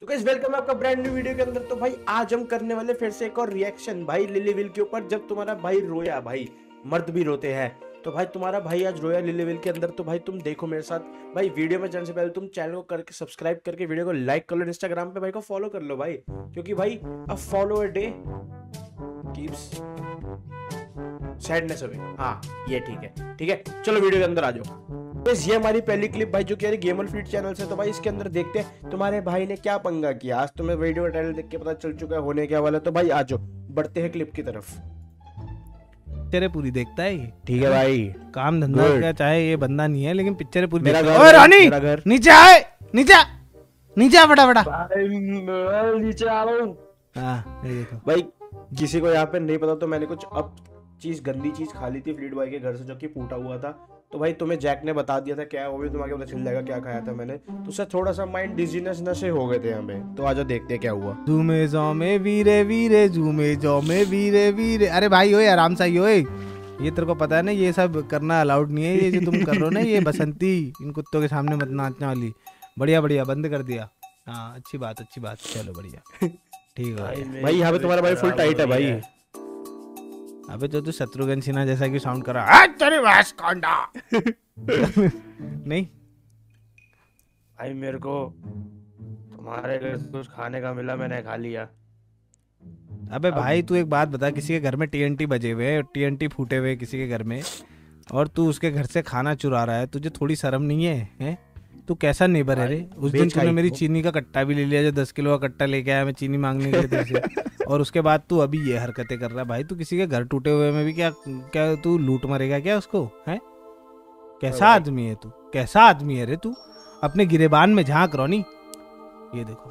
तो guys welcome है आपका ब्रांड न्यू वीडियो के अंदर। तो भाई आज हम करने वाले फिर से एक और रिएक्शन भाई लिली विल के ऊपर। जब तुम्हारा भाई रोया, भाई मर्द भी रोते हैं, तो भाई तुम्हारा भाई आज रोया लिली विल के अंदर। तो भाई तुम देखो मेरे साथ भाई वीडियो में जाने से पहले तुम चैनल को करके सब्सक्राइब करके वीडियो को लाइक कर लो, इंस्टाग्राम पे भाई को फॉलो कर लो भाई, क्योंकि भाई a follow a day keeps sadness away. हाँ ये ठीक है चलो वीडियो के अंदर आ जाओ। बस ये हमारी पहली क्लिप भाई जो कि गेमर फीड चैनल से। तो भाई इसके अंदर देखते हैं तुम्हारे भाई ने क्या पंगा किया। आज तुम्हें वीडियो का टाइटल देख के पता चल चुका है होने क्या वाला। तो भाई आ जाओ बढ़ते हैं क्लिप की तरफ। पिक्चरें पूरी देखता है ये। ठीक है भाई, काम धंधा क्या चाहे ये बंदा नहीं है, लेकिन पिक्चरें पूरी मेरा देखता घर, है। ओए रानी मेरा घर। नीचे आए, नीचे आ फटाफट। नीचे आ रहा हूँ। हाँ ये देखो भाई किसी को यहाँ पे नहीं पता तो मैंने कुछ अब गंदी चीज खा ली थी फ्लीट बॉय के घर से जो कि फूटा हुआ था। तो भाई तुम्हें जैक ने बता दिया था क्या है, वो भी तुम्हें पता चल जाएगा क्या खाया था मैंने। तो उससे थोड़ा सा माइंड डिजीनेस नशे हो गए थे यहाँ पे। तो आजा देखते हैं क्या हुआ। झूमे जौमे वीरे वीरे, झूमे जौमे वीरे वीरे। अरे भाई ओए आराम से ओए, ये तेरे को पता है ना ये सब करना अलाउड नहीं है। ये जो तुम कर रहे हो ना ये बसंती, इन कुत्तों के सामने मत नाचने वाली। बढ़िया बढ़िया बंद कर दिया। हाँ अच्छी बात चलो बढ़िया ठीक है भाई यहाँ पे तुम्हारा भाई फुल टाइट है भाई। अबे तो तू शत्रुघ्न सिन्हा जैसा क्यों साउंड कर रहा है? तेरी वास कांडा नहीं भाई मेरे को तुम्हारे घर से कुछ खाने का मिला, मैंने खा लिया। अबे भाई तू एक बात बता, किसी के घर में टीएनटी बजे हुए, टीएनटी फूटे हुए किसी के घर में, और तू उसके घर से खाना चुरा रहा है, तुझे थोड़ी शर्म नहीं है? हैं तू कैसा नेबर है रे? उस दिन तूने मेरी चीनी का कट्टा भी ले लिया, जो 10 किलो का कट्टा लेके आया मैं चीनी मांगने के लिए तेरे से, और उसके बाद तू अभी ये हरकतें कर रहा है। भाई तू किसी के घर टूटे हुए में भी क्या तू लूट मरेगा क्या उसको? है कैसा आदमी है तू? कैसा आदमी है रे तू? अपने गिरेबान में झांक रोनी। ये देखो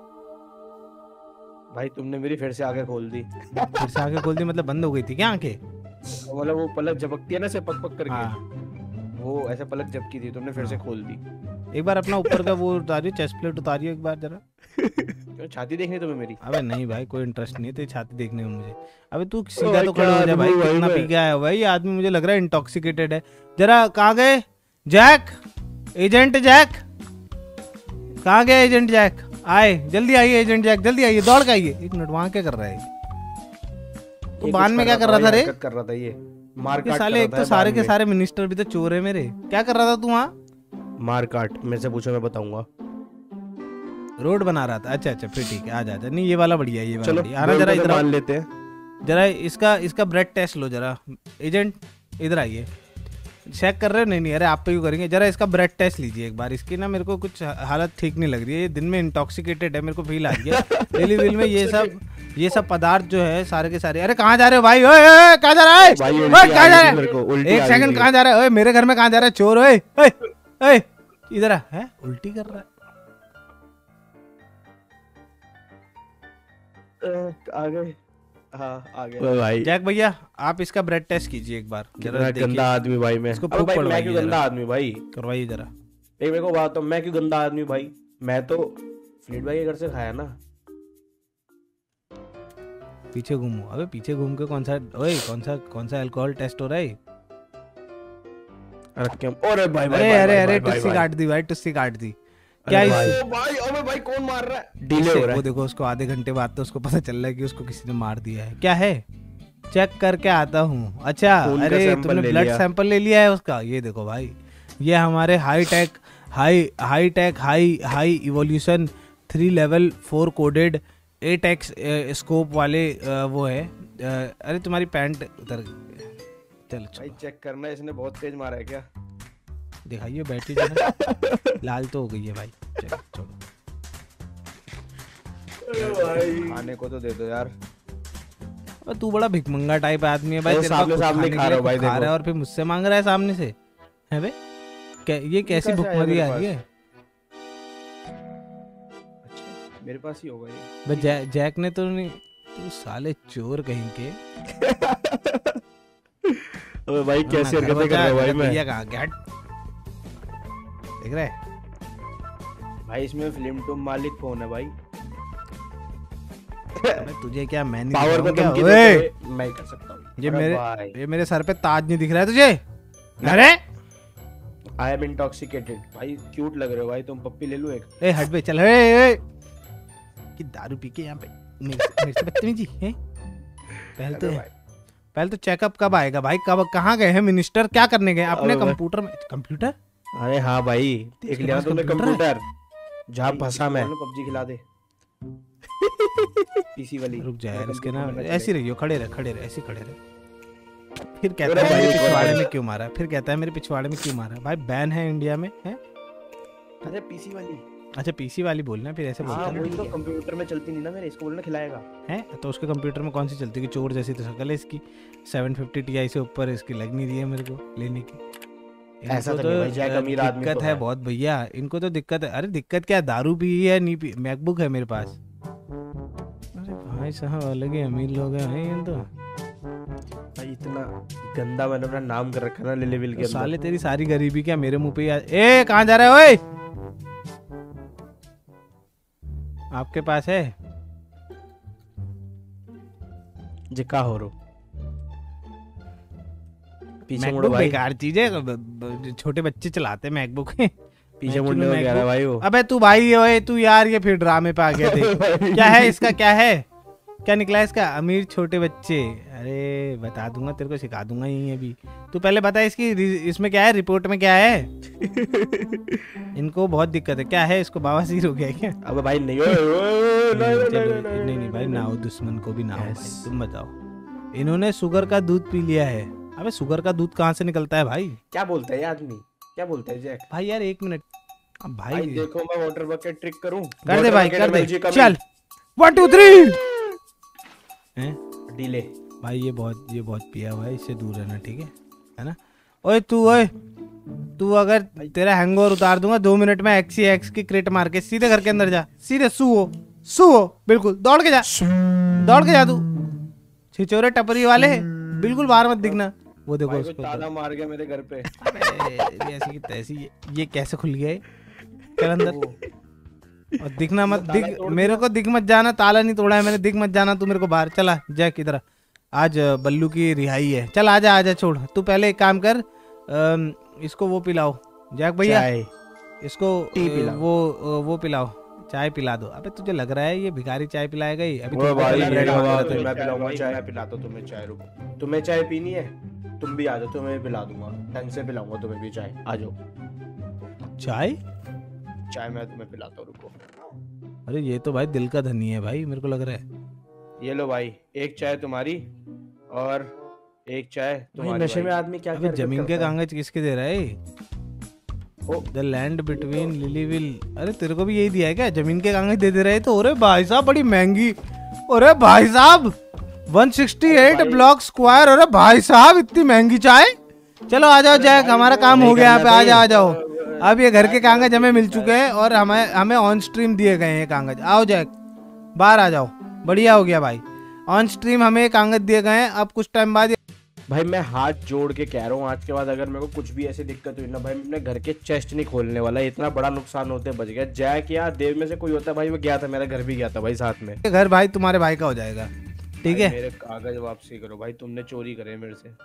भाई तुमने मेरी फिर से आंखें खोल दी। फिर से आंखें खोल दी मतलब बंद हो गई थी क्या आंखें? मतलब वो पलक झपकती है ना से पक पक करके। हाँ। वो ऐसे पलक झपकी थी, तुमने फिर से खोल दी। एक बार अपना ऊपर का वो उतारियो, चेस्ट प्लेट उतारियो एक बार जरा। क्यों छाती देखनी तुम्हें मेरी? अबे नहीं भाई कोई इंटरेस्ट नहीं है तेरी छाती देखने में मुझे। अबे तू सीधा तो खड़ा हो जा भाई, कितना पी के आया हुआ है ये आदमी, मुझे लग रहा है इंटॉक्सिकेटेड है। जरा कहाँ गए जैक? एजेंट जैक कहाँ गए? एजेंट जैक आए, जल्दी आइए एजेंट जैक, जल्दी आइए, दौड़ के आइए। एक मिनट वहाँ क्या कर रहा है? तो बान में क्या कर रहा था रे? कर रहा था ये मारकाट साले। एक तो सारे के सारे मिनिस्टर भी तो चोर है मेरे। क्या कर रहा था तू वहाँ? मारकाट मेरे से पूछो मैं बताऊंगा। रोड बना रहा था। अच्छा फिर ठीक है, आ जा। नहीं ये वाला बढ़िया है, ये वाला चलो बढ़िया। आना जरा इधर मान लेते हैं। जरा इसका ब्रेड टेस्ट लो जरा। एजेंट इधर आइए। चेक कर रहे हो? नहीं अरे आप पे क्यों करेंगे? जरा इसका ब्रेड टेस्ट लीजिए एक बार। इसकी ना मेरे को कुछ हालत ठीक नहीं लग रही है, ये दिन में इंटॉक्सिकेटेड है, मेरे को फील आ गया। डेली विल में ये सब पदार्थ जो है सारे के सारे। अरे कहाँ जा रहे हो भाई? ओए कहाँ जा रहा है? कहाँ जा रहा है? एक सेकंड, कहाँ जा रहा है? मेरे घर में कहाँ जा रहा है चोर? ओए इधर है, उल्टी कर रहा है। आ गए। हाँ आ गए भाई। जैक भैया आप इसका ब्रेड टेस्ट कीजिए एक बार जरा। गंदा आदमी भाई मैं। इसको भाई मैं क्यों गंदा आदमी भाई? करवाइए जरा। एक मेरे को बात, मैं क्यों गंदा आदमी भाई? मैं तो फ्लीट भाई के घर से खाया ना। पीछे घूमो। अबे पीछे घूम के कौन सा अल्कोहल टेस्ट हो रहा है? अरे भाई अरे टुस्सी काट दी भाई, टुस्सी काट दी। क्या भाई? अबे भाई कौन मार रहा है? डिले हो रहा है। वो देखो उसको आधे घंटे बाद तो उसको पता चल रहा है कि उसको किसी ने मार दिया है। क्या है? चेक करके आता हूँ। अच्छा अरे तुमने ब्लड सैंपल ले लिया है उसका? ये देखो भाई, ये हमारे high evolution 3 level 4 coded 8x scope वाले वो है। अरे तुम्हारी पैंट उतर चल भाई चेक करना, इसने बहुत तेज मारा है क्या? दिखाइए बैटरी जरा। लाल तो हो गई है भाई। चलो छोड़ो भाई, खाने को तो दे दो यार। तू बड़ा भिखमंगा टाइप आदमी है भाई। तेरे सामने खा रहा है भाई, खा रहा है और फिर मुझसे मांग रहा है सामने से। है बे ये कैसी भुखमरी आ रही है? अच्छा मेरे पास ही होगा ये। बस जैक ने तो नहीं। तू साले चोर कहीं के। अबे भाई कैसे हरकतें कर रहा है भाई? मैं भैया कहाँ गया? देख रहे भाई इसमें फिल्म टूम मालिक कौन है भाई? तुझे क्या मैं नहीं पावर को क्या? मैं कर सकता हूँ। ये मेरे सर पे ताज नहीं दिख रहा है तुझे? अरे आई एम इंटॉक्सिकेटेड भाई। क्यूट लग रहे हो भाई तुम। पप्पी ले लूं एक? हट बे चल। कि दारू पी के यहाँ पे मेरे से बदतमीजी है। पहले तो चेकअप कब आएगा भाई? कब कहाँ गए हैं मिनिस्टर? क्या करने गए? अपने कंप्यूटर में? कंप्यूटर? अरे हाँ भाई, देख लिया तुमने कंप्यूटर जहाँ फंसा मैं। पबजी खिला दे पीसी वाली। रुक जा यार, इसके ना ऐसे रहियो, खड़े रहे ऐसे खड़े रहे। फिर कहता है मेरे पिछवाड़े में क्यों मारा? फिर कहता है मेरे पिछवाड़े में क्यों मारा? भाई बैन है इंडिया में है। अरे पीसी वाली। अच्छा पीसी वाली बोलना, फिर ऐसे बोलता है। तो कंप्यूटर में चलती नहीं ना मेरे, इसको बोलना खिलाएगा है। तो उसके कंप्यूटर में कौन सी चलती है? चोर जैसी तो शक्ल है इसकी। 750 Ti से ऊपर इसकी लग नहीं रही है मेरे को लेने की। ऐसा तो नहीं भाई, जैक अमीर आदमी दिक्कत तो है बहुत भैया, इनको तो दिक्कत है। अरे दिक्कत क्या, दारू पी है नहीं पी? मैकबुक है मेरे पास। अरे भाई साहब अलग ही अमीर लोग हैं भाई। तो भाई इतना गंदा मैंने अपना नाम कर रखा ना लिलीविल के अंदर। साले तेरी सारी गरीबी क्या मेरे मुंह पे? ए कहाँ जा रहे हो? ओए आपके पास है जी का हो रो पीछे मुड़ो भाई। बेकार चीज है, छोटे बच्चे चलाते मैकबुक। पीछे मुड़ने को कह रहा है भाई वो। अबे तू भाई ओए तू यार, ये फिर ड्रामे पे आ गया थे। क्या है इसका? क्या है? क्या निकला इसका? अमीर छोटे बच्चे। अरे बता दूंगा तेरे को, सिखा दूंगा यही अभी। तू पहले बता इसकी इसमें क्या है, रिपोर्ट में क्या है? इनको बहुत दिक्कत है। क्या है इसको? बवासीर हो गया क्या? अबे भाई नहीं हो नहीं भाई ना हो, दुश्मन को भी ना हो भाई। तुम बताओ। इन्होंने शुगर का दूध पी लिया है। अबे शुगर का दूध कहाँ से निकलता है भाई? क्या बोलता है ये आदमी? क्या बोलता है जैक? भाई यार एक मिनट। अब भाई देखो मैं वाटर बकेट ट्रिक करूं। कर दे भाई, कर दे। चल 1 2 3 डिले। भाई ये बहुत पिया हुआ है, इससे दूर रहना ठीक है ना? ओए तू अगर तेरा हैंगओवर उतार दूंगा 2 मिनट में XCX की क्रेट मार के सीधे घर के अंदर जा। सीधे सुओ बिल्कुल दौड़ के जा तू। छिचोरे टपरी वाले बिल्कुल बाहर मत दिखना। वो देखो उसको ताला मार गया मेरे घर पे। ऐसी की तैसी। ये कैसे खुल गया है? चल अंदर और दिखना मत। दिख मेरे को दिख मत जाना। ताला नहीं तोड़ा है मैंने, दिख मत जाना तू मेरे को बाहर। चला जैक इधर। आज बल्लू की रिहाई है। चल आजा छोड़। तू पहले एक काम कर, इसको वो पिलाओ जैक भैया, इसको वो पिलाओ, चाय पिला दो। अबे तुझे लग रहा है ये भिखारी चाय पिलाएगा ही? अभी मैं पिलाऊंगा चाय। पिलाता तुम्हें चाय। रुको, तुम्हें चाय पीनी है? तुम भी आ जाओ, तुम्हें पिला दूंगा। ढंग से पिलाऊंगा तुम्हें भी चाय। आ जाओ। चाय मैं तुम्हें पिलाता हूँ, रुको। अरे ये तो भाई दिल का धनी है भाई, मेरे को लग रहा है। ये लो भाई, एक चाय तुम्हारी और एक चाय तुम्हारी। नशे में आदमी क्या अबे जमीन के कागज किसके दे रहा है? The land between Lilyville. अरे तेरे को भी यही दिया है क्या? जमीन के कागज दे रहे तो? अरे भाई साहब बड़ी महंगी। अरे भाई साहब 168 ब्लॉक स्क्वायर। अरे भाई साहब इतनी महंगी चाय। चलो आ जाओ जैक, हमारा काम हो गया यहाँ पे। आ जाओ। अब ये घर के कागज हमें मिल चुके हैं और हमें ऑन स्ट्रीम दिए गए हैं कागज। आओ जैक बाहर आ जाओ। बढ़िया हो गया भाई, ऑन स्ट्रीम हमें कागज दिए गए हैं। अब कुछ टाइम बाद भाई मैं हाथ जोड़ के कह रहा हूँ, आज के बाद अगर मेरे को कुछ भी ऐसी दिक्कत हुई ना भाई, मैं अपने घर के चेस्ट नहीं खोलने वाला। इतना बड़ा नुकसान होते बच गया। जैक या देव में से कोई होता भाई, मैं गया था, मेरा घर भी गया था भाई साथ में। घर भाई तुम्हारे भाई का हो जाएगा ठीक है? मेरे कागज वापसी करो भाई, तुमने चोरी करे मेरे से।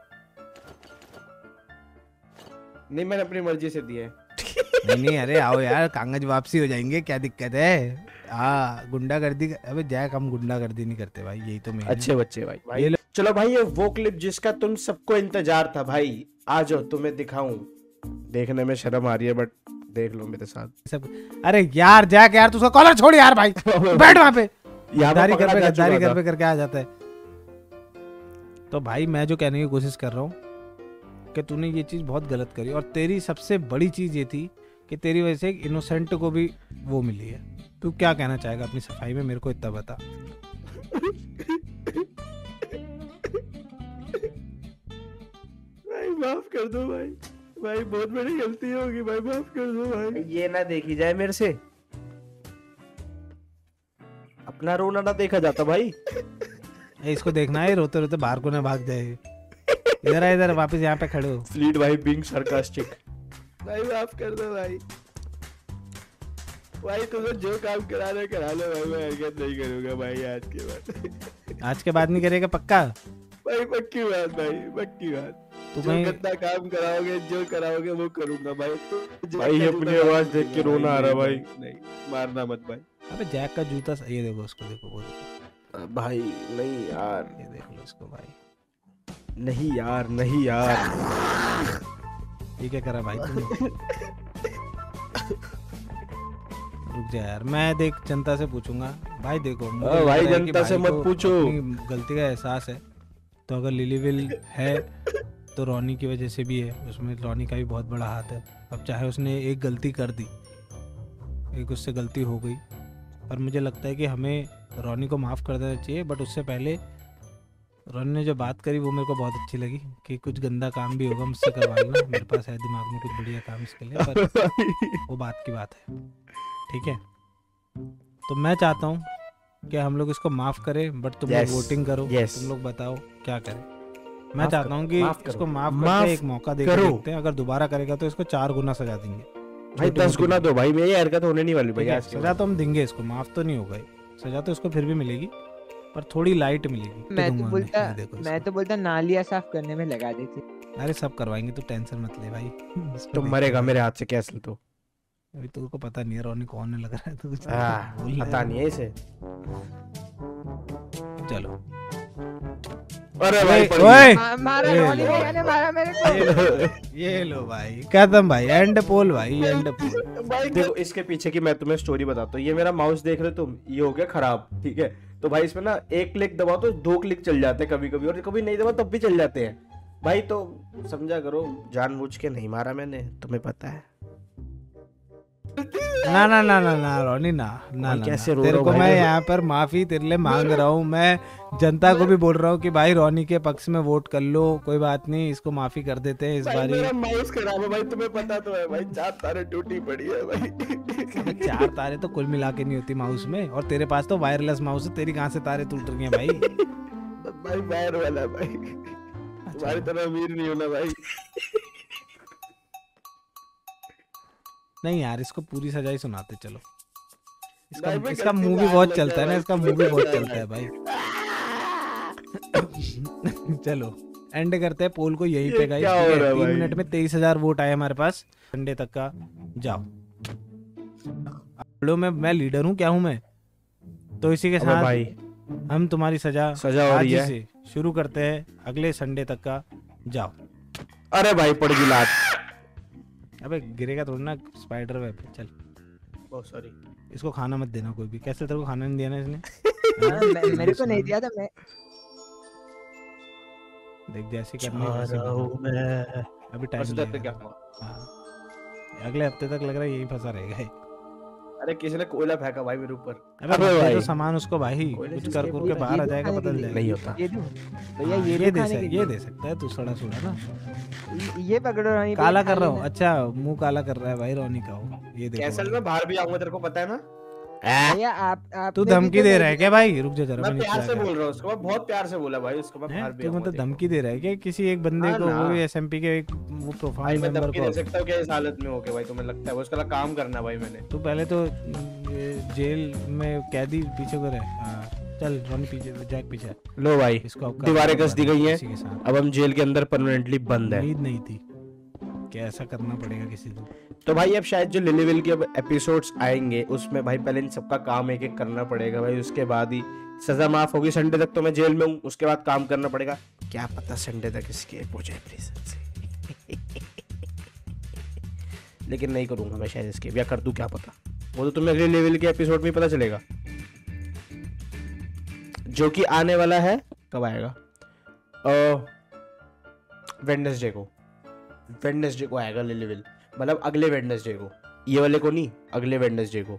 नहीं मैंने अपनी मर्जी से दिए। नहीं अरे आओ यार, कागज वापसी हो जाएंगे, क्या दिक्कत है? हाँ गुंडागर्दी। अबे जैक हम गुंडागर्दी नहीं करते भाई, यही तो मेन अच्छे बच्चे भाई। चलो भाई, ये वो क्लिप जिसका तुम सबको इंतजार था भाई, आ जाओ तुम्हें दिखाऊं। देखने में शर्म आ रही है बट देख लो मेरे साथ सब। अरे यार जैक यार, तू उसका कॉलर छोड़ यार भाई। बैठ वहां पे। गद्दारी कर पे करके आ जाता है। तो भाई मैं जो कहने की कोशिश कर रहा हूँ कि तूने ये चीज बहुत गलत करी, और तेरी सबसे बड़ी चीज ये थी कि तेरी वजह से एक इनोसेंट को भी वो मिली है। तू क्या कहना चाहेगा अपनी सफाई में, मेरे को इतना बता। भाई माफ कर दो भाई, भाई बहुत बड़ी गलती होगी भाई, माफ कर दो भाई। ये ना देखी जाए मेरे से, अपना रोना ना देखा जाता भाई। इसको देखना है रोते रोते बाहर को ना भाग जाए। इधर वापस यहाँ पे खड़े हो। फ्लीट भाई बीइंग सार्कास्टिक। भाई माफ कर दो भाई। भाई तुझे जो काम करा लो भाई, मैं हरकत नहीं करूंगा भाई आज के बाद। आज के बाद नहीं करेगा पक्का? भाई पक्की बात भाई, पक्की बात। तुम्हें गंदा काम कराओगे, जो कराओगे वो करूंगा भाई। भाई अपनी आवाज देख के रोना आ रहा भाई। नहीं मारना मत भाई। अबे जैक का जूता ये देखो उसको, देखो वो देखो, भाई नहीं यार, ये देख लो इसको भाई। नहीं यार, नहीं यार। ये क्या करा भाई तुमने? रुक जा यार, मैं देख जनता से पूछूंगा भाई। देखो मुझे लग भाई रहा है कि जनता से भाई मत को पूछो। अपनी गलती का एहसास है। तो अगर लिलीविल है तो रॉनी की वजह से भी है, उसमें रॉनी का भी बहुत बड़ा हाथ है। अब चाहे उसने एक गलती कर दी, एक उससे गलती हो गई, पर मुझे लगता है कि हमें रॉनी को माफ़ कर देना चाहिए। बट उससे पहले रॉनी ने जो बात करी वो मेरे को बहुत अच्छी लगी कि कुछ गंदा काम भी होगा मुझसे करवा लेना, मेरे पास है दिमाग में कुछ बढ़िया काम इसके लिए, पर वो बात की बात है। ठीक है, तो मैं चाहता हूँ कि हम लोग इसको माफ़ करें, बट तुम लोग Yes, वोटिंग करो। yes. तुम लोग बताओ क्या करें। मैं माफ चाहता करो, हूँ कि माफ करो, इसको माफ़ माफ करके एक मौका देकर करो। देखते हैं। अगर दोबारा करेगा तो इसको 4 गुना सजा देंगे। भाई 10 गुना दो भाई, मेरी हरकत होने नहीं वाली भाई ठीक है, आज के सजा तो हम देंगे इसको, माफ़ तो नहीं होगा। सजा तो इसको फिर भी मिलेगी, पर थोड़ी लाइट मिलेगी। मैं तो दूंगा बोलता ये देखो मैं तो बोलता नालियाँ साफ करने में लगा देती। अरे सब करवाएंगे, तू टेंशन मत ले भाई। इसको तुम देख मरेगा ले। मेरे हाथ से कैसल तो। अभी तुमको पता नहीं है रॉनी कौन है, लग रहा है तो कुछ बोल रहा पता नहीं है इसे। चलो अरे भाई पड़ ओए, मारा ये रॉनी लो। भैया ने मारा मेरे को। ये लो भाई, खत्म भाई, एंड पोल भाई, एंड पोल। भाई देखो इसके पीछे की मैं तुम्हें स्टोरी बताता हूँ। ये मेरा माउस देख रहे हो तुम, ये हो गया खराब, ठीक है। तो भाई इसमें ना 1 क्लिक दबाओ तो 2 क्लिक चल जाते हैं कभी कभी, और कभी नहीं दबाओ तब भी चल जाते हैं भाई। तो समझा करो, जानबूझ के नहीं मारा मैंने, तुम्हें पता है। ना ना ना ना ना रॉनी, ना ना भाई ना कैसे ना। रो तेरे रहा हूँ को भाई मैं मैं। यहाँ पर माफी तेरे लिए मांग रहा हूँ। मैं जनता को भी बोल रहा हूँ कि भाई रॉनी के पक्ष में वोट कर लो, कोई बात नहीं, इसको माफी कर देते हैं इस भाई बारी। मेरा माउस खराब है भाई, तुम्हें पता तो है भाई, 4 तारे टूटी पड़ी है भाई। अबे 4 तारे तो कुल मिला के नहीं होती माउस में, और तेरे पास तो वायरलेस माउस है, तेरी कहाँ से तारे टूट रही हैं भाई? भाई वायर वाला भाई, तुम्हारी तरह अमीर नहीं होना भाई। नहीं यार, इसको पूरी सजा ही सुनाते चलो। भाई, मैं इसका गलती मूवी से बहुत आग चलता है ना, लग इसका गया मूवी भाई, बहुत तुम्हें चलता है भाई। चलो एंड करते हैं पोल को यहीं ये पे गाइस। क्या हो रहा है 3 भाई? मिनट में 23,000 वोट आए हमारे पास, संडे तक का। जाओ लो, मैं लीडर हूँ, क्या हूँ मैं? तो इसी के अबे साथ भाई हम तुम्हारी सजा सजा हो आज रही ही है। से शुरू करते हैं, अगले संडे तक का। जाओ। अरे भाई पड़ गई लात। अबे गिरेगा थोड़ा ना, स्पाइडर वेब। चल बहुत सॉरी। इसको खाना मत देना कोई भी। कैसे तेरे को खाना नहीं दिया ना इसने? हाँ, मेरे को नहीं दिया था। मैं देख जैसे करनी है वैसे करना। मैं अभी टाइम क्या लगेगा। हुआ? हाँ, अगले हफ्ते तक लग रहा है यही फंसा रहेगा ये। अरे किसी ने कोयला फेंका भाई मेरे ऊपर। अबे अबे मत दे भाई। तो सामान उसको भाई, कोयले कुछ से कर escape के हो बाहर आ ये जाएगा, खाने बदल के जाएगा। नहीं होता। ये दूं भैया, हाँ, ये ये दूं खाने के ये लिए? दे सकता है तू, सड़ा सुड़ा ना। ये पकड़ो रॉनी भैया, काला खा कर रहा हूँ। लेना। अच्छा मुंह काला कर रहा है भाई रॉनी का वो। ये देखो कैसल भाई। में बाहर भी आऊंगा, तेरे को पता है ना। भैया आप तू धमकी दे रहा है क्या भाई? रुक जा जरा, मैं मैं नीचे प्यार आ से गया। बोल रहा हूँ उसको, मैं बहुत प्यार से बोला भाई उसको, मैं हैं? बाहर भी तू आऊंगा। मतलब देखो। धमकी दे रहा है क्या किसी एक बंदे हाँ को, ना। वो भी एसएमपी के एक वो भाई प्रोफाइल मैं मेंबर धमकी को? दे सकता हूँ क्या इस हालत में होके भाई? तुम्हें लगता है वो उसका काम करना भाई मैंने? तू पहले तो जेल में कैदी पीछे को रहे। हाँ, चल रॉनी पीछे, जैक पीछे। लो भाई इसको अब दीवारें कस दी गई हैं। इसी के साथ। अब हम जेल के अंदर परमानेंटली बंद है। उम्मीद नहीं थी कि ऐसा करना पड़ेगा किसी को। तो भाई अब शायद जो लिलीविल के अब एपिसोड्स आएंगे उसमें भाई पहले इन सबका काम एक एक करना पड़ेगा भाई, उसके बाद ही सजा माफ होगी। संडे तक तो मैं जेल में हूँ, उसके बाद काम करना पड़ेगा। क्या पता संडे तक escape हो जाए प्रिजन से। लेकिन नहीं करूंगा मैं शायद escape, या कर दूं क्या पता। वो तो तुम्हें अगले लेवल के एपिसोड में पता चलेगा, जो कि आने वाला है। कब आएगा? वेडनेसडे को। वेडनेसडे को आएगा लिलीविल, मतलब अगले वेडनेसडे को। ये वाले को नहीं, अगले वेडनेसडे को।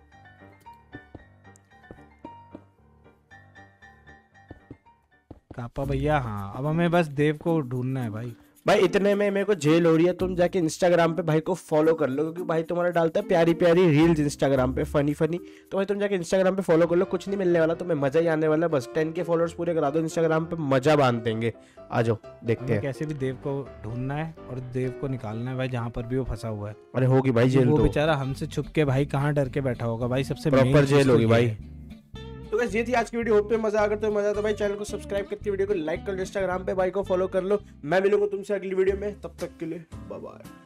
कापा भैया, हाँ अब हमें बस देव को ढूंढना है भाई। भाई इतने में मेरे को जेल हो रही है, तुम जाके इंस्टाग्राम पे भाई को फॉलो कर लो, क्योंकि भाई तुम्हारा डालता है प्यारी प्यारी रील्स इंस्टाग्राम पे, फनी फनी। तो भाई तुम जाके इंस्टाग्राम पे फॉलो कर लो, कुछ नहीं मिलने वाला तुम्हें, मजा ही आने वाला है। बस 10K फॉलोअर्स पूरे करा दो इंस्टाग्राम पे, मजा बांध देंगे। आ जाओ देखते हमें हैं। कैसे भी देव को ढूंढना है और देव को निकालना है भाई, जहाँ पर भी वो फंसा हुआ है। अरे होगी भाई जेल, वो तो बेचारा हमसे छुप के भाई कहाँ डर के बैठा होगा भाई, सबसे main प्रॉपर चीज़ जेल तो होगी ये भाई। है। तो गाइस ये थी आज की वीडियो। होप तुम्हें मजा अगर तुम्हें मजा तो भाई चैनल को सब्सक्राइब करके वीडियो को लाइक कर लो, इंस्टाग्राम पे भाई को फॉलो कर लो। मैं मिलूंगा तुमसे अगली वीडियो में, तब तक के लिए बाय बाय।